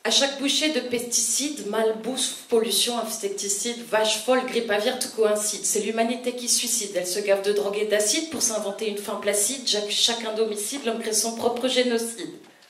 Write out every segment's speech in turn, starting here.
À chaque bouchée de pesticides, malbouffe, pollution, insecticides, vaches folles, grippe aviaire, tout coïncide. C'est l'humanité qui suicide. Elle se gave de drogue et d'acide pour s'inventer une fin placide. Chacun domicile, l'homme crée son propre génocide.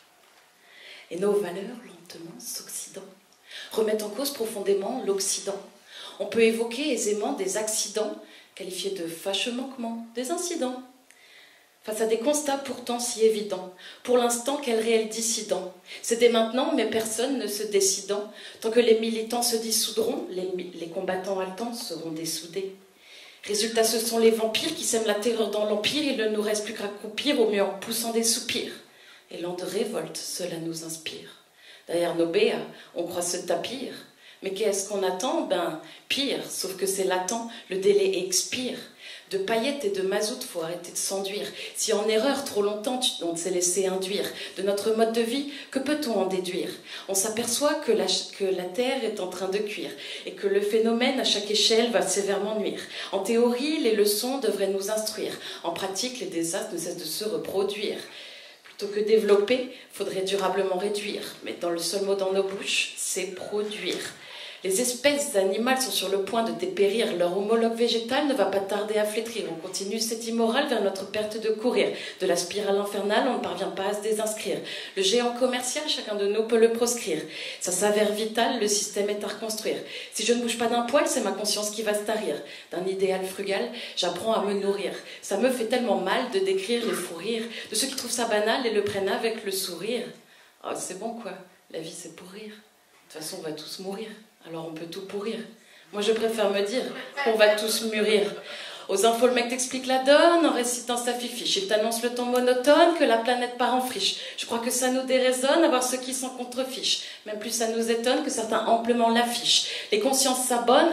Et nos valeurs, lentement, s'occident, remettent en cause profondément l'Occident. On peut évoquer aisément des accidents, qualifiés de fâcheux manquements, des incidents. Face à des constats pourtant si évidents, pour l'instant quel réel dissident. C'est dès maintenant, mais personne ne se décidant. Tant que les militants se dissoudront, les combattants haletants seront dessoudés. Résultat, ce sont les vampires qui sèment la terreur dans l'empire. Il ne nous reste plus qu'à croupir, au mieux en poussant des soupirs. Élan de révolte, cela nous inspire. Derrière nos béats, on croit se tapir. Mais qu'est-ce qu'on attend? Ben, pire, sauf que c'est latent, le délai expire. De paillettes et de mazout, faut arrêter de s'enduire. Si en erreur trop longtemps on s'est laissé induire de notre mode de vie, que peut-on en déduire? On s'aperçoit que la terre est en train de cuire et que le phénomène à chaque échelle va sévèrement nuire. En théorie, les leçons devraient nous instruire. En pratique, les désastres ne cessent de se reproduire. Plutôt que développer, faudrait durablement réduire. Mais dans le seul mot dans nos bouches, c'est produire. Les espèces animales sont sur le point de dépérir. Leur homologue végétal ne va pas tarder à flétrir. On continue cette immorale vers notre perte de courir. De la spirale infernale, on ne parvient pas à se désinscrire. Le géant commercial, chacun de nous peut le proscrire. Ça s'avère vital, le système est à reconstruire. Si je ne bouge pas d'un poil, c'est ma conscience qui va se tarir. D'un idéal frugal, j'apprends à me nourrir. Ça me fait tellement mal de décrire les fous rires de ceux qui trouvent ça banal et le prennent avec le sourire. Oh, c'est bon quoi, la vie c'est pour rire. De toute façon, on va tous mourir. Alors on peut tout pourrir. Moi je préfère me dire qu'on va tous mûrir. Aux infos, le mec t'explique la donne en récitant sa fifiche. Il t'annonce le ton monotone que la planète part en friche. Je crois que ça nous déraisonne à voir ceux qui s'en contrefichent. Même plus ça nous étonne que certains amplement l'affichent. Les consciences s'adonnent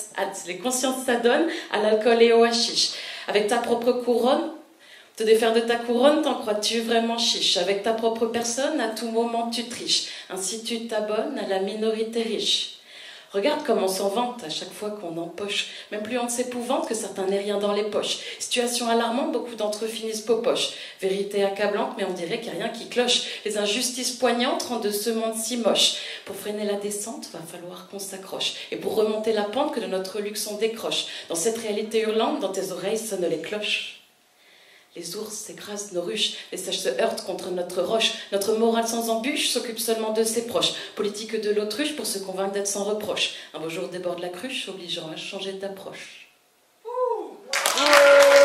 à l'alcool et au hashish. Avec ta propre couronne, te défaire de ta couronne, t'en crois-tu vraiment chiche? Avec ta propre personne, à tout moment tu triches. Ainsi tu t'abonnes à la minorité riche. Regarde comme on s'en vante à chaque fois qu'on empoche. Même plus on s'épouvante que certains n'aient rien dans les poches. Situation alarmante, beaucoup d'entre eux finissent popoche. Vérité accablante, mais on dirait qu'il n'y a rien qui cloche. Les injustices poignantes rendent ce monde si moche. Pour freiner la descente, va falloir qu'on s'accroche. Et pour remonter la pente, que de notre luxe on décroche. Dans cette réalité hurlante, dans tes oreilles sonnent les cloches. Les ours s'écrasent nos ruches, les sages se heurtent contre notre roche. Notre morale sans embûche s'occupe seulement de ses proches. Politique de l'autruche pour se convaincre d'être sans reproche. Un beau jour déborde la cruche, obligeant à changer d'approche.